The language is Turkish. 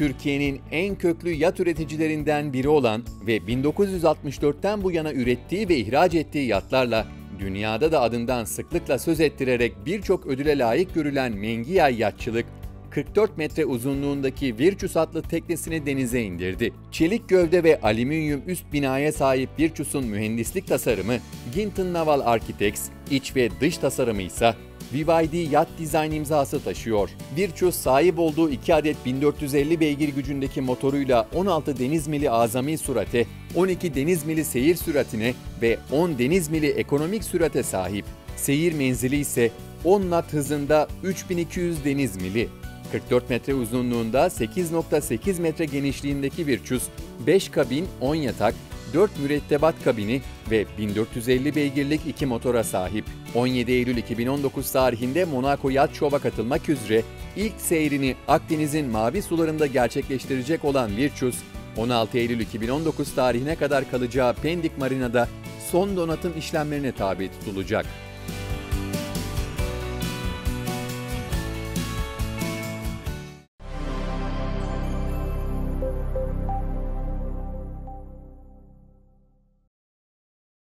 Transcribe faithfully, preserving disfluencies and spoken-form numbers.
Türkiye'nin en köklü yat üreticilerinden biri olan ve bin dokuz yüz altmış dörtten bu yana ürettiği ve ihraç ettiği yatlarla dünyada da adından sıklıkla söz ettirerek birçok ödüle layık görülen Mengiay Yatçılık, kırk dört metre uzunluğundaki Virtus adlı teknesini denize indirdi. Çelik gövde ve alüminyum üst binaya sahip Virtus'un mühendislik tasarımı Ginton Naval Architects, iç ve dış tasarımı ise B Y D Yacht Design imzası taşıyor. Virtus sahip olduğu iki adet bin dört yüz elli beygir gücündeki motoruyla on altı deniz mili azami sürate, on iki deniz mili seyir süratine ve on deniz mili ekonomik sürate sahip. Seyir menzili ise on knot hızında üç bin iki yüz deniz mili. kırk dört metre uzunluğunda sekiz nokta sekiz metre genişliğindeki Virtus, beş kabin, on yatak, dört mürettebat kabini ve bin dört yüz elli beygirlik iki motora sahip. on yedi Eylül iki bin on dokuz tarihinde Monaco Yacht Show'a katılmak üzere ilk seyrini Akdeniz'in mavi sularında gerçekleştirecek olan Virtus, on altı Eylül iki bin on dokuz tarihine kadar kalacağı Pendik Marina'da son donatım işlemlerine tabi tutulacak.